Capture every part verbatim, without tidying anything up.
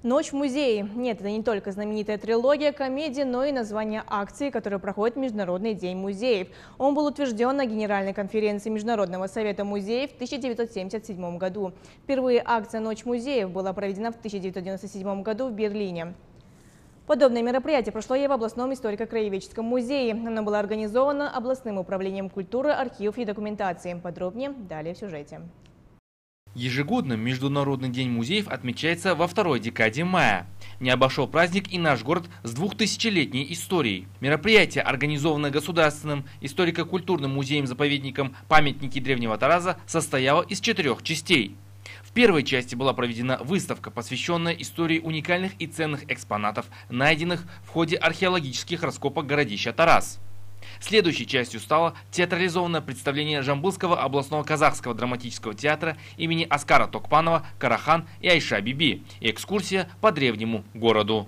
Ночь в музее. Нет, это не только знаменитая трилогия комедий, но и название акции, которая проходит Международный день музеев. Он был утвержден на Генеральной конференции Международного совета музеев в тысяча девятьсот семьдесят седьмом году. Впервые акция «Ночь музеев» была проведена в тысяча девятьсот девяносто седьмом году в Берлине. Подобное мероприятие прошло и в областном историко-краеведческом музее. Оно было организовано областным управлением культуры, архивов и документации. Подробнее далее в сюжете. Ежегодно Международный день музеев отмечается во второй декаде мая. Не обошел праздник и наш город с двухтысячелетней историей. Мероприятие, организованное Государственным историко-культурным музеем-заповедником «Памятники древнего Тараза», состояло из четырех частей. В первой части была проведена выставка, посвященная истории уникальных и ценных экспонатов, найденных в ходе археологических раскопок городища Тараз. Следующей частью стало театрализованное представление Жамбылского областного казахского драматического театра имени Аскара Токпанова «Карахан и Айша Биби» и экскурсия по древнему городу.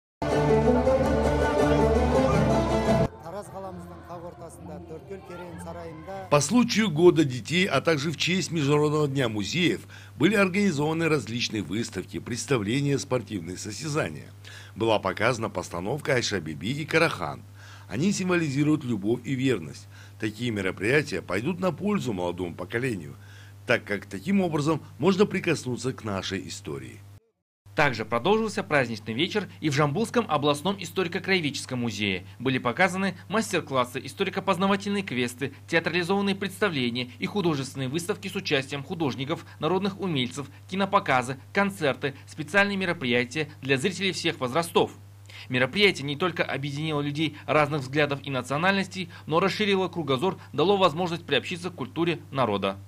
По случаю Года детей, а также в честь Международного дня музеев были организованы различные выставки, представления, спортивные состязания. Была показана постановка «Айша Биби» и «Карахан». Они символизируют любовь и верность. Такие мероприятия пойдут на пользу молодому поколению, так как таким образом можно прикоснуться к нашей истории. Также продолжился праздничный вечер и в Жамбылском областном историко-краеведческом музее. Были показаны мастер-классы, историко-познавательные квесты, театрализованные представления и художественные выставки с участием художников, народных умельцев, кинопоказы, концерты, специальные мероприятия для зрителей всех возрастов. Мероприятие не только объединило людей разных взглядов и национальностей, но расширило кругозор, дало возможность приобщиться к культуре народа.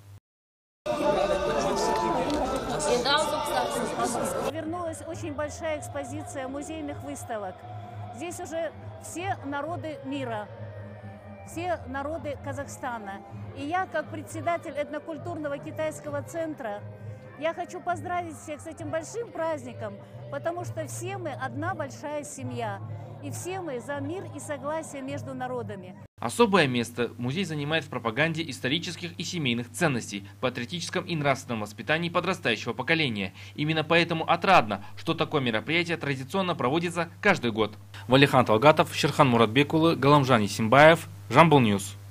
Вернулась очень большая экспозиция музейных выставок. Здесь уже все народы мира, все народы Казахстана. И я, как председатель этнокультурного китайского центра, я хочу поздравить всех с этим большим праздником, потому что все мы одна большая семья, и все мы за мир и согласие между народами. Особое место музей занимает в пропаганде исторических и семейных ценностей, патриотическом и нравственном воспитании подрастающего поколения. Именно поэтому отрадно, что такое мероприятие традиционно проводится каждый год. Валихан Талгатов, Шерхан Муратбекулы, Галамжан Исимбаев, Жамбыл Ньюс.